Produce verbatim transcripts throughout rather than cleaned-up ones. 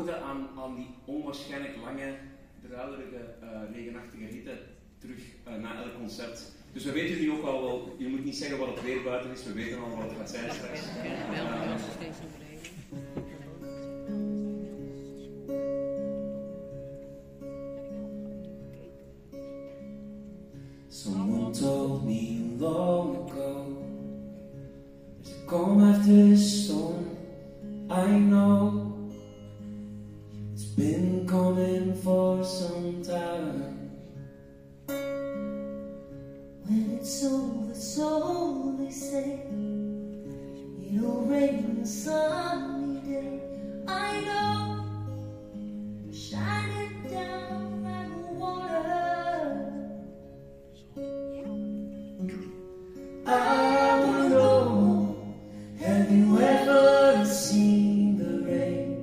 noten aan, aan die onwaarschijnlijk lange, druilerige, uh, regenachtige hitte terug uh, na elk concert. Dus we weten nu ook al wel, je moet niet zeggen wat het weer buiten is, we weten al wat het gaat zijn straks. Uh, Someone told me long ago, there's a calm after the storm. I know it's been coming for some time. When it's over, so they say, it'll rain a sunny day. I know, shining down like water. I wanna know, have you ever seen the rain?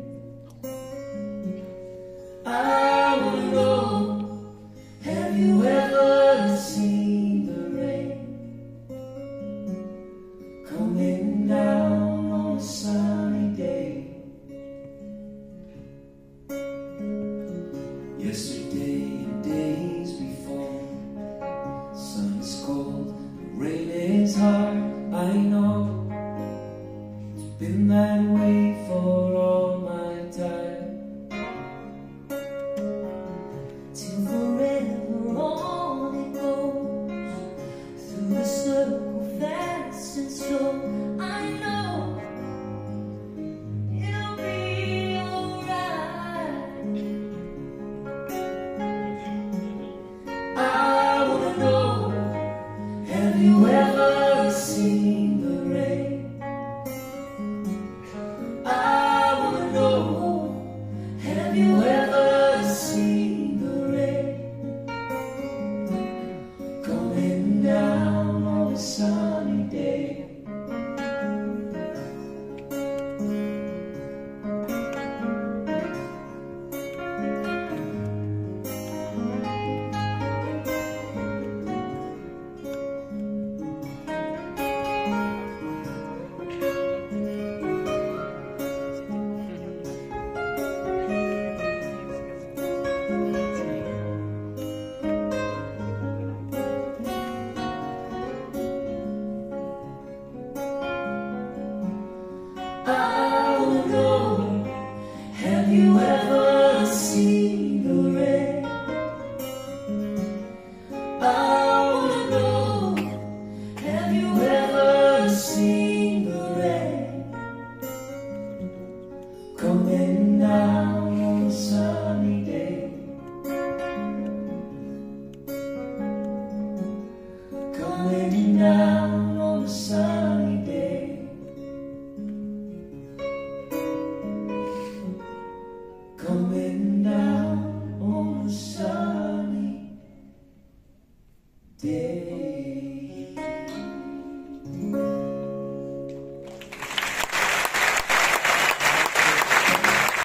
I wanna know, have you ever seen the rain coming down on a sunny day? Yesterday and days before, sun is cold, the rain is hard. I know it's been that way for all my time. Till forever on it goes, through the circle fast and slow. I know it'll be alright. I wanna know, have you ever seen the rain? I wanna know, have you ever seen the rain coming down on a sunny day? I wanna know, have you ever seen the rain? I wanna know, have you ever seen the rain coming down on a sunny day? Coming down on a sunny day. Coming down on a sunny day.